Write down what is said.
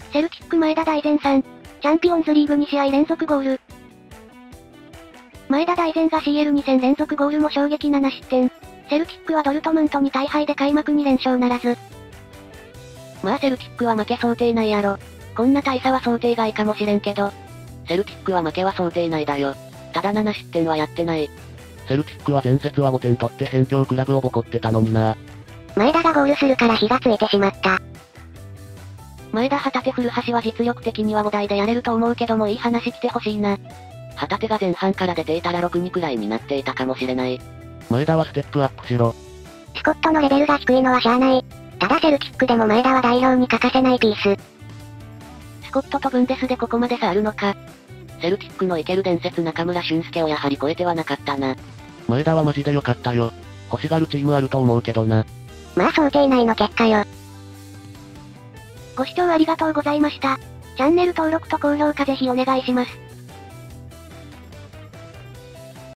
セルティック前田大然さん。チャンピオンズリーグ2試合連続ゴール。前田大然が CL2 戦連続ゴールも衝撃7失点。セルティックはドルトムントに大敗で開幕2連勝ならず。 まあセルティックは負け想定内やろ。こんな大差は想定外かもしれんけど。セルティックは負けは想定内だよ。ただ7失点はやってない。 セルティックは前節は5点取って辺境クラブをボコってたのにな。 前田がゴールするから火がついてしまった。 前田旗手古橋は実力的には5台でやれると思うけどもいい話来てほしいな。旗手が前半から出ていたら6-2くらいになっていたかもしれない。 前田はステップアップしろ。 スコットのレベルが低いのはしゃあない。ただセルティックでも前田は代表に欠かせないピース。 スコットとブンデスでここまで差あるのか。セルティックのイケる伝説中村俊輔をやはり超えてはなかったな。 前田はマジで良かったよ。欲しがるチームあると思うけどな。 まあ想定内の結果よ。 ご視聴ありがとうございました。チャンネル登録と高評価ぜひお願いします。